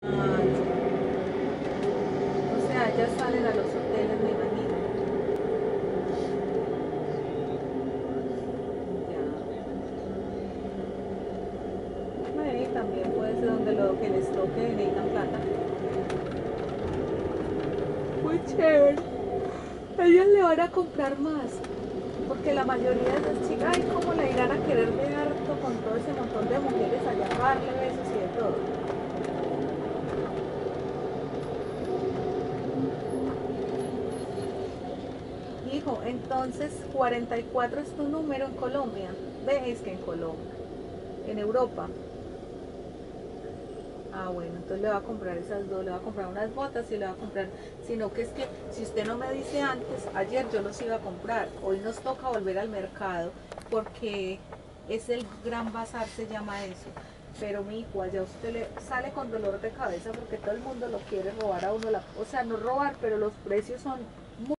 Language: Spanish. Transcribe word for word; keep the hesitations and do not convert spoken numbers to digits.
Ah, o sea, ya salen a los hoteles, me imagino. Ya. Bueno, y también puede ser donde lo que les toque y necesitan plata. Muy chévere. Ellas le van a comprar más. Porque la mayoría de las chicas, ay, ¿cómo le irán a querer de harto con todo ese montón de mujeres allá a darle besos y de todo? Hijo, entonces cuarenta y cuatro es tu número en Colombia. Ves que en Colombia, en Europa. Ah, bueno, entonces le va a comprar esas dos, le va a comprar unas botas y le va a comprar, sino que es que si usted no me dice antes, ayer yo los iba a comprar, hoy nos toca volver al mercado porque es el gran bazar, se llama eso. Pero mi hijo, allá usted le sale con dolor de cabeza porque todo el mundo lo quiere robar a uno, la, o sea, no robar, pero los precios son